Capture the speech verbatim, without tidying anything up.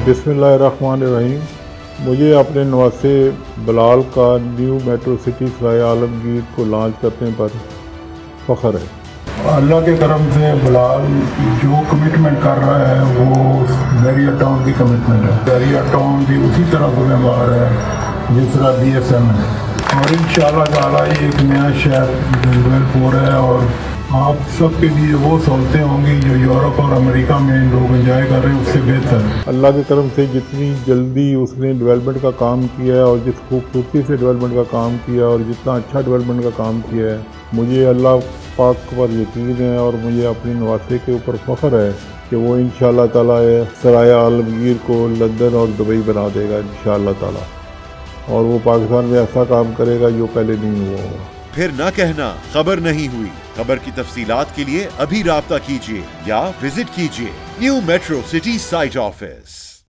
बिस्मिल्लाहिर्रहमानिर्रहीम। मुझे अपने नवासे बिलाल का new metro city Sarai Alamgir को लॉन्च करने पर फ़ख्र है। अल्लाह के करम से बिलाल जो कमिटमेंट कर रहा है वो बैरिया टाउन की कमिटमेंट है। बैरिया टाउन भी उसी तरह जिम्मेदार है जिस तरह बी एस एम है, और इंशाअल्लाह ताला ये एक नया शहर डेवलप हो रहा है और आप सब के लिए वो सहूलतें होंगी जो यूरोप और अमेरिका में लोग एंजॉय कर रहे हैं उससे बेहतर। अल्लाह के करम से जितनी जल्दी उसने डेवलपमेंट का काम किया है और जिस खूबसूरती से डेवलपमेंट का काम किया और जितना अच्छा डेवलपमेंट का काम किया है, मुझे अल्लाह पाक पर यकीन है और मुझे अपनी नवासे के ऊपर फ़ख्र है कि वो इंशाअल्लाह ताला सराय आलमगीर को लंदन और दुबई बना देगा इंशाअल्लाह ताला, और वो पाकिस्तान में ऐसा काम करेगा जो पहले नहीं हुआ होगा। फिर न कहना खबर नहीं हुई। खबर की तफसीलात के लिए अभी राब्ता कीजिए या विजिट कीजिए new metro city site office.